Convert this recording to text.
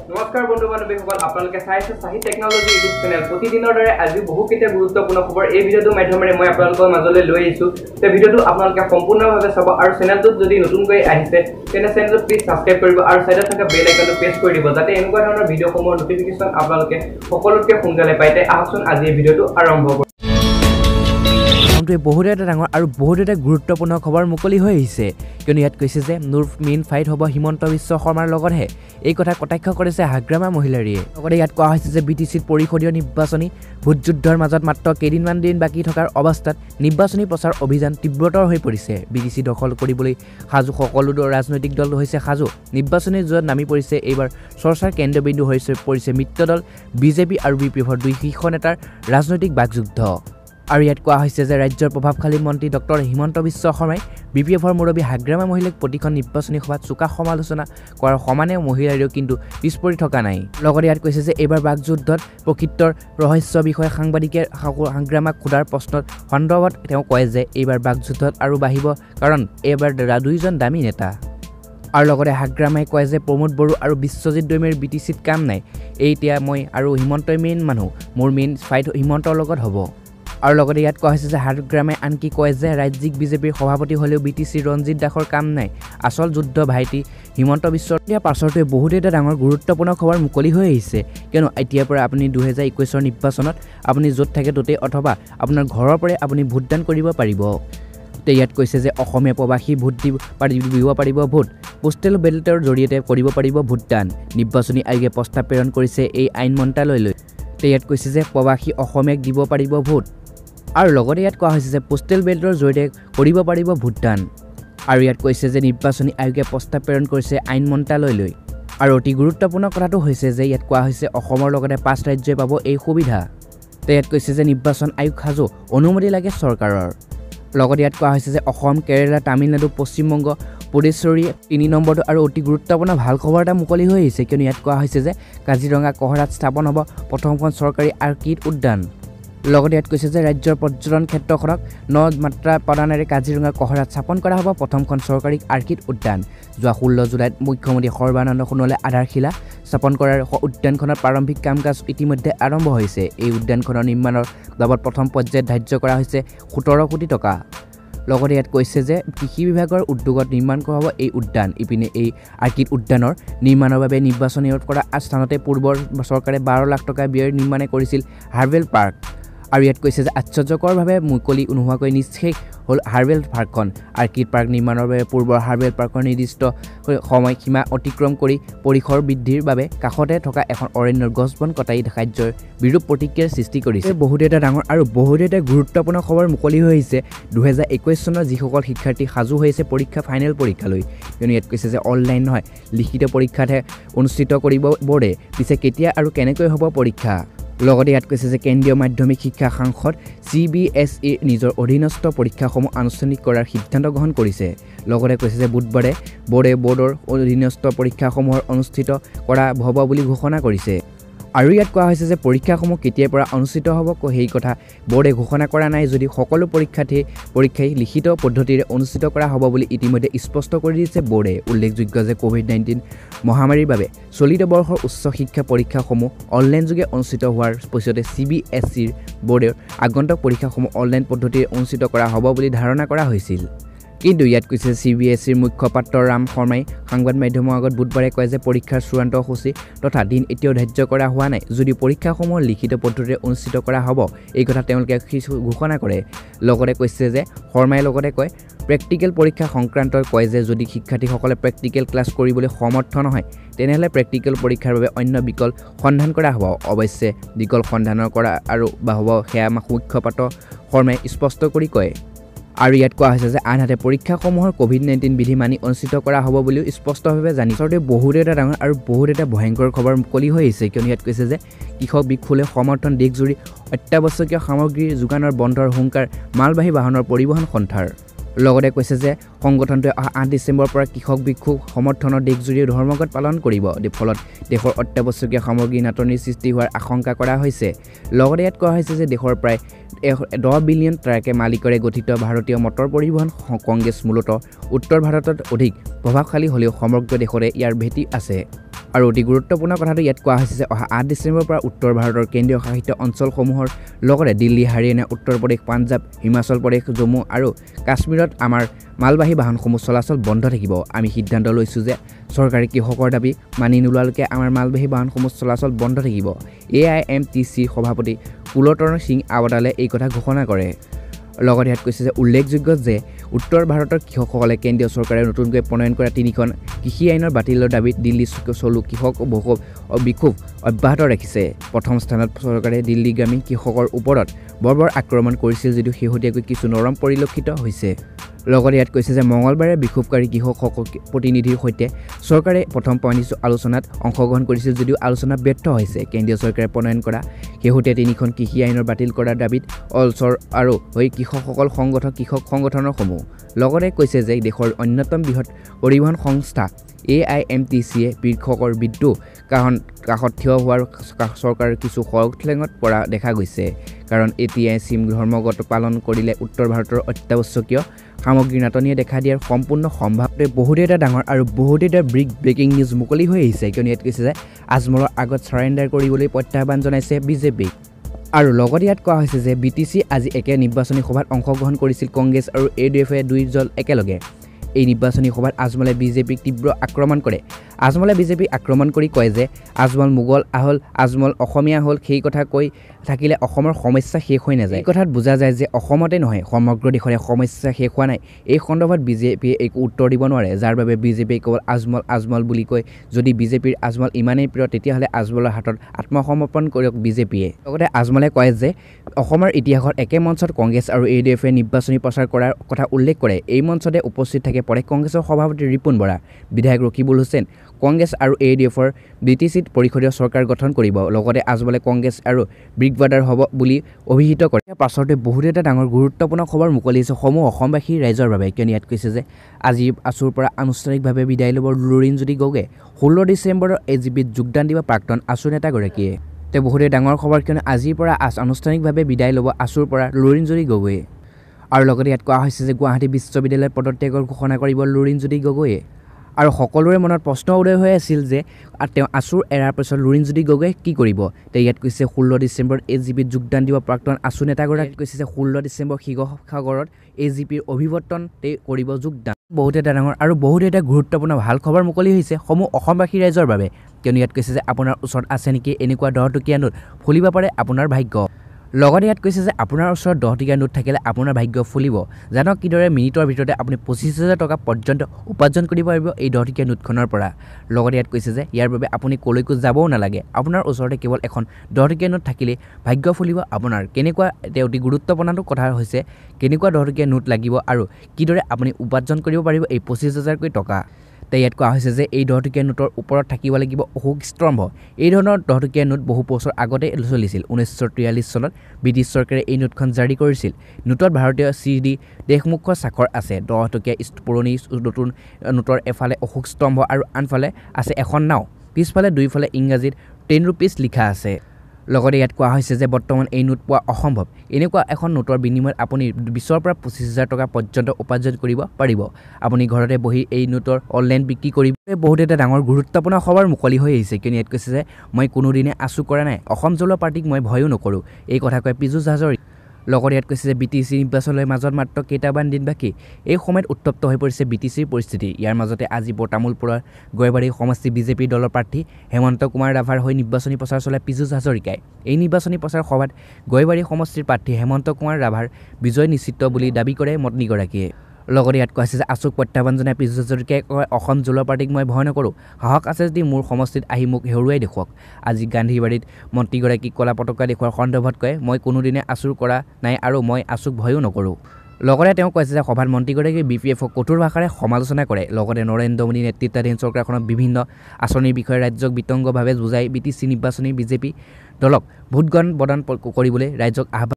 নমস্কাৰ বন্ধু বান্ধৱীসকল আপোনালোকে চাইছে সাহি টেকনলজি ইউটিউব চেনেল প্ৰতিদিনৰ দৰে আজি বহুকেইটা গুৰুত্বপূৰ্ণ খবৰ এই ভিডিঅ'টোৰ মাধ্যমেৰে মই আপোনালোকৰ মাজলৈ লৈ আহিছো তে ভিডিঅ'টো আপোনালোকে সম্পূৰ্ণভাৱে চাব আৰু চেনেলটোত যদি নতুনকৈ আহিছে তেনে চেনেলটো প্লিজ সাবস্ক্ৰাইব কৰিব আৰু সাইডত থকা বেল আইকনটো প্ৰেছ কৰি দিব যাতে এনেকুৱা ধৰণৰ ভিডিঅ'সমূহৰ নটিফিকেশ্যন আপোনালোকে সকলোতকৈ সোনকালে পায় তে আহকচোন আজি এই ভিডিঅ'টো আৰম্ভ কৰোঁ বহুত এটা ডাঙৰ আৰু বহুত এটা গুৰুত্বপূৰ্ণ খবৰ মুকলি হৈ আহিছে কিয়নো ইয়াত কৈছে যে নূৰ মেইন ফাইট হ'ব হিমন্ত বিশ্ব শৰ্মাৰ লগতহে এই কথা কটাক্ষ কৰিছে হাগ্ৰামা মহিলাৰীয়ে লগতে ইয়াত কোৱা হৈছে যে বিটিচিত পৰিষদীয় নিৰ্বাচনী ভোটযুদ্ধৰ মাজত মাত্ৰ কেইদিনমান দিন বাকী থকাৰ অৱস্থাত নিৰ্বাচনী প্ৰচাৰ অভিযান তীব্ৰতৰ হৈ পৰিছে বিটিচি দখল কৰিবলৈ সাজু সকলো ৰাজনৈতিক দল হৈছে সাজু নিৰ্বাচনী যুঁজত নামি পৰিছে এইবাৰ চৰ্চাৰ কেন্দ্ৰবিন্দু হৈছে পৰিছে মিত্ৰদল বিজেপি আৰু বিপিএফৰ দুই শীৰ্ষ নেতাৰ ৰাজনৈতিক বাকযুদ্ধ আৰু ইয়াত কোৱা হৈছে যে ৰাজ্যৰ প্ৰভাৱশালী মন্ত্ৰী ডক্টৰ হিমন্ত বিশ্ব শৰ্মাই বিপিএফৰ মুৰব্বী হাগ্ৰামা মহিলাক প্ৰতিখন নিৰ্বাচনী সভাত চোকা সমালোচনা কৰাৰ সমানে মহিলাৰীও কিন্তু পিছ পৰি থকা নাই লগতে ইয়াত কৈছে যে এইবাৰ বাকযুদ্ধত প্ৰকৃতৰ ৰহস্য বিষয়ে সাংবাদিকে হাগ্ৰামাক সোধাৰ প্ৰশ্নৰ সন্দৰ্ভত তেওঁ কয় যে এইবাৰ বাকযুদ্ধত আৰু বাঢ়িব কাৰণ এইবাৰ দুইজন দামী নেতা আৰু লগতে হাগ্ৰামাই কয় যে প্ৰমোদ বড়ো আৰু বিশ্বজিৎ দৈমীৰ বিটিচিত কাম নাই এতিয়া মই আৰু হিমন্তই মেইন মানুহ মোৰ মেইন ফাইট হিমন্তৰ লগত হ'ব আৰু লগতে ইয়াত কোৱা হৈছে যে হাগ্ৰামে আনকি কয় যে ৰাজ্যিক বিজেপিৰ সভাপতি হ'লেও বিটিচি ৰঞ্জিত দাসৰ কাম নাই আচল যুদ্ধ ভাইটি হিমন্ত বিশ্বৰ ইয়াৰ পাছতে বহুত এটা ডাঙৰ গুৰুত্বপূৰ্ণ খবৰ মুকলি হৈ আহিছে কিয়নো এতিয়াৰ পৰা আপুনি 2021ৰ নিৰ্বাচনত আপুনি য'ত থাকে ত'তেই অথবা আপোনাৰ ঘৰৰ পৰাই আপুনি ভোটদান কৰিব পাৰিব ইয়াত কৈছে যে অসমীয়া প্ৰবাসী ভোট দিব পাৰিব ভোট পোষ্টেল বেলটৰ জৰিয়তে কৰিব পাৰিব ভোটদান নিৰ্বাচনী আয়োগে প্ৰস্তাৱ প্ৰেৰণ কৰিছে এই আইন মন্ত্ৰালয়লৈ ইয়াত কৈছে যে প্ৰবাসী অসমীয়াক দিব পাৰিব ভোট আৰু লগতে ইয়াত কোৱা হৈছে যে পোষ্টেল বেলটৰ জৰিয়তে কৰিব পাৰিব ভোটদান আৰু ইয়াত কৈছে যে নিৰ্বাচনী আয়োগে প্ৰস্তাৱ প্ৰেৰণ কৰিছে আইন মন্ত্ৰালয়লৈ আৰু অতি গুৰুত্বপূৰ্ণ কথাটো হৈছে যে ইয়াত কোৱা হৈছে অসমৰ লগতে 5 ৰাজ্যই পাব এই সুবিধা ইয়াত কৈছে যে নিৰ্বাচন আয়োগ সাজু অনুমতি লাগে চৰকাৰৰ লগতে ইয়াত কোৱা হৈছে যে অসম কেৰালা তামিলনাডু পশ্চিমবংগ পুডুচেৰী 3 নম্বৰটো আৰু অতি গুৰুত্বপূৰ্ণ ভাল খবৰ এটা মুকলি হৈ আহিছে কিয়নো ইয়াত কোৱা হৈছে যে কাজিৰঙা কহৰাত স্থাপন হ'ব প্ৰথমখন চৰকাৰী আৰ্কিড উদ্যান লগতে ইয়াত কৈছে যে ৰাজ্যৰ পৰ্যটন ক্ষেত্ৰখনক মাত্ৰা প্ৰদানেৰে কাজিৰঙা কহৰাত স্থাপন কৰা হ'ব প্ৰথমখন চৰকাৰী আৰ্কিড উদ্যান যোৱা 16 জুলাইত মুখ্যমন্ত্ৰী সৰ্বানন্দ সোণোৱালে আধাৰশিলা স্থাপন কৰাৰ উদ্যানখনৰ প্ৰাৰম্ভিক কাম কাজ ইতিমধ্যে আৰম্ভ হৈছে এই উদ্যানখনৰ নিৰ্মাণৰ বাবদ প্ৰথম পৰ্যায়ত ধাৰ্য কৰা হৈছে 17 কোটি টকা লগতে ইয়াত কৈছে যে কৃষি বিভাগৰ উদ্যোগত নিৰ্মাণ কৰা হ'ব এই উদ্যান ইপিনে এই আৰ্কিড উদ্যানৰ নিৰ্মাণৰ বাবে নিৰ্বাচনী কৰা স্থানতে পূৰ্বৰ চৰকাৰে 12 লাখ টকা ব্যয় নিৰ্মাণ কৰিছিল হাৰ্বেল পাৰ্ক আৰু ইয়াত কৈছে যে আশ্চৰ্যকৰভাৱে মুকলি নোহোৱাকৈ নিশ্চেষ হ'ল হাৰ্বেল পাৰ্কখন আৰ্কিড পাৰ্ক নিৰ্মাণৰ বাবে পূৰ্বৰ হাৰ্বেল পাৰ্কৰ নিৰ্দিষ্ট সময়সীমা অতিক্ৰম কৰি পৰিসৰ বৃদ্ধিৰ বাবে কাষতে থকা এখন অৰণ্যৰ গছ বন কটাই কাৰ্যৰ বিৰূপ প্ৰতিক্ৰিয়াৰ সৃষ্টি কৰিছে বহুত এটা ডাঙৰ আৰু বহুত এটা গুৰুত্বপূৰ্ণ খবৰ মুকলি হৈ আহিছে 2021 চনৰ যিসকল শিক্ষাৰ্থী সাজু হৈছে পৰীক্ষা ফাইনেল পৰীক্ষালৈ কিয়নো ইয়াত কৈছে যে অনলাইন নহয় লিখিত পৰীক্ষাতহে অনুষ্ঠিত কৰিব বৰ্ডে পিছে কেতিয়া আৰু কেনেকৈ হ'ব পৰীক্ষা লগতে ইয়াত কৈছে যে কেন্দ্ৰীয় মাধ্যমিক শিক্ষা সাংসদ CBSE নিজৰ অধীনস্থ পৰীক্ষাসমূহ আনুষ্ঠানিক কৰাৰ সিদ্ধান্ত গ্ৰহণ কৰিছে লগতে কৈছে যে বুধবাৰে বৰ্ডৰ অধীনস্থ পৰীক্ষাসমূহৰ অনুষ্ঠিত কৰা হ'ব বুলি ঘোষণা কৰিছে আৰু ইয়াত কোৱা হৈছে যে পৰীক্ষাসমূহ কেতিয়াৰ পৰা অনুষ্ঠিত হ'ব সেই কথা বৰ্ডে ঘোষণা কৰা নাই যদি সকলো পৰীক্ষাই লিখিত পদ্ধতিৰে অনুষ্ঠিত কৰা হ'ব বুলি ইতিমধ্যে স্পষ্ট কৰি দিছে বৰ্ডে উল্লেখযোগ্য যে কোভিড-19 মহামাৰীৰ বাবে চলিত বৰ্ষৰ উচ্চ শিক্ষা পৰীক্ষাসমূহ অনলাইন যোগে অনুষ্ঠিত হোৱাৰ পিছতে CBSEৰ বৰ্ডৰ আগন্তুক পৰীক্ষাসমূহ অনলাইন পদ্ধতিৰে অনুষ্ঠিত কৰা হ'ব বুলি ধাৰণা কৰা হৈছিল কিন্তু ইয়াত কৈছে CBSEৰ মুখপাত্ৰ ৰাম শৰ্মাই সংবাদ মাধ্যমৰ আগত বুধবাৰে কয় যে পৰীক্ষাৰ চূড়ান্ত সূচী তথা দিন এতিয়াও ধাৰ্য কৰা হোৱা নাই যদি পৰীক্ষাসমূহ লিখিত পদ্ধতিৰে অনুষ্ঠিত কৰা হ'ব এই কথা তেওঁলোকে ঘোষণা কৰে লগতে কৈছে যে শৰ্মাই লগতে কয় প্ৰেক্টিকেল পৰীক্ষা সংক্ৰান্তই কয় যে যদি শিক্ষাৰ্থীসকলে প্ৰেক্টিকেল ক্লাছ কৰিবলৈ সমৰ্থ নহয় তেনেহ'লে প্ৰেক্টিকেল পৰীক্ষাৰ বাবে অন্য বিকল্প সন্ধান কৰা হ'ব অৱশ্যে বিকল্প সন্ধানৰ কৰা আৰু হ'ব সেয়া মুখপাত্ৰ শৰ্মাই স্পষ্ট কৰি কয় আৰু ইয়াত কোৱা হৈছে যে আনহাতে পৰীক্ষাসমূহৰ কোভিড-19 বিধি মানি অনুষ্ঠিত কৰা হ'ব বুলিও স্পষ্টভাৱে জানিছে বহুত এটা ডাঙৰ আৰু বহুত এটা ভয়ংকৰ খবৰ মুকলি হৈ আহিছে কিয়নো ইয়াত কৈছে যে কৃষক বিক্ষোভে সমৰ্থন দেশজুৰি অত্যাৱশ্যকীয় সামগ্ৰীৰ যোগানৰ বন্ধৰ হুংকাৰ মালবাহী বাহনৰ পৰিবহণ সন্থাৰ লগতে কৈছে যে সংগঠনটোৱে 8 ডিচেম্বৰৰ পৰা কৃষক বিক্ষোভ সমৰ্থনৰ দেশজুৰি ধৰ্মঘট পালন কৰিব ফলত দেশৰ অত্যাৱশ্যকীয় সামগ্ৰী নাটনিৰ সৃষ্টি হোৱাৰ আশংকা কৰা হৈছে লগতে ইয়াত কোৱা হৈছে যে দেশৰ প্ৰায় 10 বিলিয়ন ট্ৰাকে মালিকৰে গঠিত ভাৰতীয় মটৰ পৰিবহণ কংগ্ৰেছ মূলতঃ উত্তৰ ভাৰতত অধিক প্ৰভাৱশালী হ'লেও সমগ্ৰ দেশৰে ইয়াৰ ভেটি আছে আৰু অতি গুৰুত্বপূৰ্ণ কথাটো ইয়াত কোৱা হৈছে যে অহা 8 ডিচেম্বৰৰ পৰা উত্তৰ ভাৰতৰ কেন্দ্ৰীয় শাসিত অঞ্চলসমূহৰ লগতে দিল্লী, হাৰিয়ানা, উত্তৰ প্ৰদেশ, পাঞ্জাৱ, হিমাচল প্ৰদেশ, জম্মু আৰু কাশ্মীৰত আমাৰ মালবাহী বাহনসমূহ চলাচল বন্ধ থাকিব। আমি সিদ্ধান্ত লৈছোঁ যে চৰকাৰে কৃষকৰ দাবী মানি নোলোৱালৈকে আমাৰ মালবাহী বাহনসমূহ চলাচল বন্ধ থাকিব। AIMTC সভাপতি কুলতৰ্ণ সিং আৱাদালে এই কথা ঘোষণা কৰে। লগতে ইয়াত কৈছে যে উল্লেখযোগ্য যে উত্তৰ ভাৰতৰ কৃষকসকলে কেন্দ্ৰীয় চৰকাৰে নতুনকৈ প্ৰণয়ন কৰা 3খন কৃষি আইনৰ বাতিলৰ দাবীত দিল্লী চলো কৃষক বিক্ষোভ অব্যাহত ৰাখিছে। প্ৰথম স্থানত চৰকাৰে দিল্লীগামী কৃষকৰ ওপৰত বৰ্বৰ আক্ৰমণ কৰিছিল যদিও শেহতীয়াকৈ কিছু নৰম পৰিলক্ষিত হৈছে। লগতে ইয়াত কৈছে যে মঙলবাৰে বিক্ষোভকাৰী কৃষক প্ৰতিনিধিৰ সৈতে চৰকাৰে প্ৰথম আলোচনাত অংশগ্ৰহণ কৰিছিল যদিও আলোচনা ব্যৰ্থ হৈছে। কেন্দ্ৰীয় চৰকাৰে প্ৰণয়ন কৰা শেহতীয়া 3খন কৃষি আইনৰ বাতিল কৰাৰ দাবীত অলচৰ আৰু হৈ কৃষক সংগঠনসমূহ লগতে কৈছে যে দেশৰ অন্যতম বৃহৎ পৰিবহণ সংস্থা AIMTCয়ে কৃষকৰ বিদ্ৰোহ কাষত থিয় হোৱাৰ চৰকাৰৰ কিছু খৰঠেঙত পৰা দেখা গৈছে। কাৰণ এতিয়াই চিম ধৰ্মগত পালন কৰিলে উত্তৰ ভাৰতৰ অত্যাৱশ্যকীয় সামগ্ৰীৰ নাটনিয়ে দেখা দিয়াৰ সম্পূৰ্ণ সম্ভাৱনা বহুতে এটা ডাঙৰ আৰু বহুতে এটা ব্ৰেকিং নিউজ মুকলি হৈ আহিছে। কিয়নো ইয়াত কৈছে যে আজমলৰ আগত চাৰেণ্ডাৰ কৰিবলৈ প্ৰত্যাহ্বান জনাইছে বিজেপিক। আৰু লগতে ইয়াত কোৱা হৈছে যে BTC আজি একে নিৰ্বাচনী সভাত অংশগ্ৰহণ কৰিছিল কংগ্ৰেছ আৰু ADF-এ দুই দল একেলগে। এই নিৰ্বাচনী সভাত আজমলে বিজেপিক তীব্ৰ আক্ৰমণ কৰে। আজমলে বিজেপিক আক্ৰমণ কৰি কয় যে আজমল মোগল হ'ল, আজমল অসমীয়া হ'ল, সেই কথা কৈ থাকিলে অসমৰ সমস্যা শেষ হৈ নাযায়। এই কথাত বুজা যায় যে অসমতে নহয় সমগ্ৰ দেশৰে সমস্যা শেষ হোৱা নাই। এই সন্দৰ্ভত বিজেপিয়ে একো উত্তৰ দিব নোৱাৰে, যাৰ বাবে বিজেপিয়ে কেৱল আজমল বুলি কয়। যদি বিজেপিৰ আজমল ইমানেই প্ৰিয় তেতিয়াহ'লে আজমলৰ হাতত আত্মসমৰ্পণ কৰক বিজেপিয়ে। লগতে আজমলে কয় যে অসমৰ ইতিহাসত একে মঞ্চত কংগ্ৰেছ আৰু ADF-এ নিৰ্বাচনী প্ৰচাৰ কৰাৰ কথা উল্লেখ কৰে। এই মঞ্চতে উপস্থিত থাকে প্ৰদেশ কংগ্ৰেছৰ সভাপতি ৰিপুণ বৰা, বিধায়ক ৰকিবুল হুছেইন। কংগ্ৰেছ আৰু ADF-ৰ BTCত পৰিষদীয় চৰকাৰ গঠন কৰিব। লগতে আজমলে কংগ্ৰেছ আৰু ব্ৰিগবাদাৰ হ'ব বুলি অভিহিত কৰে। পাছতে বহুতো এটা ডাঙৰ গুৰুত্বপূৰ্ণ খবৰ মুকলি হৈছে সমূহ অসমবাসী ৰাইজৰ বাবে। কিয়নো ইয়াত কৈছে যে আজি আছুৰ পৰা আনুষ্ঠানিকভাৱে বিদায় ল'ব লুৰিণজ্যোতি গগৈয়ে। 16 ডিচেম্বৰত AGPত যোগদান দিব প্ৰাক্তন আছু নেতাগৰাকীয়ে। বহুতে ডাঙৰ খবৰ, কিয়নো আজিৰ পৰা আনুষ্ঠানিকভাৱে বিদায় ল'ব আছুৰ পৰা লুৰিণজ্যোতি গগৈয়ে। আৰু লগতে ইয়াত কোৱা হৈছে যে গুৱাহাটী বিশ্ববিদ্যালয়ৰ পদত্যাগৰ ঘোষণা কৰিব লুৰিণজ্যোতি গগৈয়ে। আৰু সকলোৰে মনত প্ৰশ্ন উদয় হৈ আছিল যে তেওঁ আছুৰ এৰাৰ পিছত লুৰিণজ্যোতি গগৈয়ে কি কৰিব। ইয়াত কৈছে 16 ডিচেম্বৰত AGPত যোগদান দিব প্ৰাক্তন আছু নেতাগৰাকী। কৈছে যে 16 ডিচেম্বৰ শিৱসাগৰত AGPৰ অভিৱৰ্তনতে কৰিব যোগদান। বহুতে এটা ডাঙৰ আৰু বহুতে এটা গুৰুত্বপূৰ্ণ ভাল খবৰ মুকলি হৈছে সমূহ অসমবাসী ৰাইজৰ বাবে। কিয়নো ইয়াত কৈছে যে আপোনাৰ ওচৰত আছে নেকি এনেকুৱা 10 টকীয়া নোট, ফুলিব পাৰে আপোনাৰ ভাগ্য। লগতে ইয়াত কৈছে যে আপোনাৰ ওচৰত 10 টকীয়া নোট থাকিলে আপোনাৰ ভাগ্য ফুলিব। জানক কিদৰে মিনিটৰ ভিতৰতে আপুনি 25,000 টকা পৰ্যন্ত উপাৰ্জন কৰিব পাৰিব এই 10 টকীয়া নোটখনৰ পৰা। লগতে ইয়াত কৈছে যে ইয়াৰ বাবে আপুনি কলৈকো যাবও নালাগে, আপোনাৰ ওচৰতে কেৱল এখন 10 টকীয়া নোট থাকিলেই ভাগ্য ফুলিব আপোনাৰ। কেনেকুৱা অতি গুৰুত্বপূৰ্ণ কথা হৈছে কেনেকুৱা 10 টকীয়া নোট লাগিব আৰু কিদৰে আপুনি উপাৰ্জন কৰিব পাৰিব এই 25,000কৈ টকা। ইয়াত কোৱা হৈছে যে এই 10 টকীয়া নোটৰ ওপৰত থাকিব লাগিব অশোক স্তম্ভ। এই ধৰণৰ 10 টকীয়া নোট বহু বছৰ আগতে চলিছিল। 1943 চনত ব্ৰিটিছ চৰকাৰে এই নোটখন জাৰি কৰিছিল। নোটত ভাৰতীয় CD দেশমুখৰ স্বাক্ষৰ আছে। 10 টকীয়া পুৰণি নতুন নোটৰ এফালে অশোক স্তম্ভ আৰু আনফালে আছে এখন নাও, পিছফালে দুইফালে ইংৰাজীত 10 rupees লিখা আছে। লগতে ইয়াত কোৱা হৈছে যে বৰ্তমান এই নোট পোৱা অসম্ভৱ। এনেকুৱা এখন নোটৰ বিনিময়ত আপুনি 20,000 পৰা 25,000 টকা পৰ্যন্ত উপাৰ্জন কৰিব পাৰিব। আপুনি ঘৰতে বহি এই নোটৰ অনলাইন বিক্ৰী কৰিব। বহুত এটা ডাঙৰ গুৰুত্বপূৰ্ণ খবৰ মুকলি হৈ আহিছে। কিয়নো ইয়াত কৈছে যে মই কোনোদিনে আছু কৰা নাই, অসম জ্বলোৱা পাৰ্টিক মই ভয়ো নকৰোঁ, এই কথা কয় পীযুষ হাজৰিকা। লগতে ইয়াত কৈছে যে BTC নিৰ্বাচনৰ মাজত মাত্ৰ কেইটামান দিন বাকী। এই সময়ত উত্তপ্ত হৈ পৰিছে BTCৰ পৰিস্থিতি। ইয়াৰ মাজতে আজি তামোলপুৰৰ গড়বাৰী সমষ্টি বিজেপি দলৰ প্ৰাৰ্থী হেমন্ত কুমাৰ ৰাভাৰ হৈ নিৰ্বাচনী প্ৰচাৰ চলায় পীযুষ হাজৰিকাই। এই নিৰ্বাচনী প্ৰচাৰ সভাত গড়বাৰী সমষ্টিৰ প্ৰাৰ্থী হেমন্ত কুমাৰ ৰাভাৰ বিজয় নিশ্চিত বুলি দাবী কৰে মন্ত্ৰীগৰাকীয়ে। লগতে ইয়াত কোৱা হৈছে যে আছুক প্ৰত্যাহ্বান জনাই পীযুষ হাজৰিকাই কয় অসম জ্বলোৱা পাৰ্টিক মই ভয় নকৰোঁ, সাহস আছে যদি মোৰ সমষ্টিত আহি মোক হেৰুৱাই দেখুৱাওক। আজি গান্ধীবাৰীত মন্ত্ৰীগৰাকীক ক'লা পতাকা দেখুওৱাৰ সন্দৰ্ভত কয় মই কোনোদিনে আছুৰ কৰা নাই আৰু মই আছুক ভয়ো নকৰোঁ। লগতে তেওঁ কৈছে যে সভাত মন্ত্ৰীগৰাকীয়ে BPF-ক কঠোৰ ভাষাৰে সমালোচনা কৰে। লগতে নৰেন্দ্ৰ মোদী নেতৃত্বাধীন চৰকাৰখনৰ বিভিন্ন আঁচনিৰ বিষয়ে ৰাজ্যক বিতংভাৱে বুজাই BTC নিৰ্বাচনী বিজেপি দলক ভোটদান প্ৰদান কৰিবলৈ ৰাইজক আহ্বান